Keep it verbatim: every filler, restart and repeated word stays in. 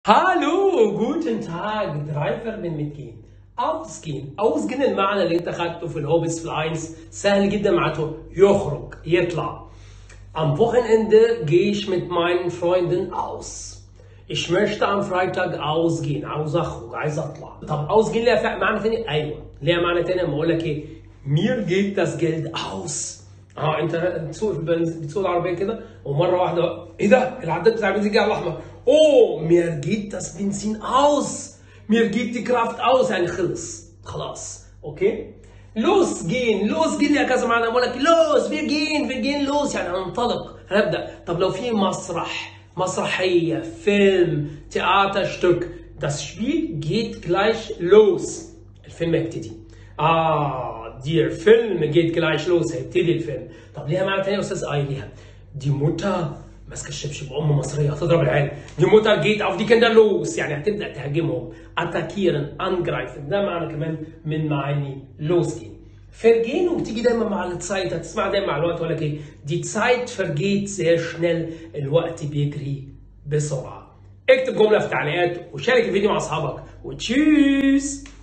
Hallo, guten Tag, drei Verben mitgehen. Ausgehen. Ausgehen المعنى اللي انت خدته في الهوبس في الاينس سهل جدا معناته يخرج يطلع. Am Wochenende gehe ich mit meinen Freunden aus. Ich möchte am Freitag ausgehen. عاوز اخرج، عايز اطلع. طب ausgehen ليها فعل معنى تاني؟ ايوه، ليها معنى تاني لما اقول لك ايه؟ Mir geht das Geld aus. اه انت بتسوق بتسوق العربيه كده ومره واحده ايه ده؟ العداد بتاع البنزين جه على الاحمر. اوه mir geht das Benzin aus. mir geht die Kraft aus يعني خلص خلاص. اوكي؟ لوس جين لوس جين ليها كذا معنى. بقول لك لوس wir gehen wir gehen لوس يعني هننطلق هنبدا. طب لو في مسرح مسرحيه فيلم Theaterstück das Spiel geht gleich los. الفيلم يبتدي. اه دير فيلم جيت جلايش لوس هيبتدي الفيلم. طب ليها معنى تاني يا استاذ؟ اي ليها. دي موتر ماسكه الشبشب ام مصريه هتضرب العيال. دي موتر جيت auf die Kinder los يعني هتبدا تهاجمهم. اتاكيرن angreifen ده معنى كمان من معاني لوس جين. فرجين وبتيجي دايما مع الزايت هتسمع دايما مع الوقت ولا ايه؟ دي Zeit vergeht sehr schnell الوقت بيجري بسرعه. اكتب جمله في التعليقات وشارك الفيديو مع اصحابك وتشيز.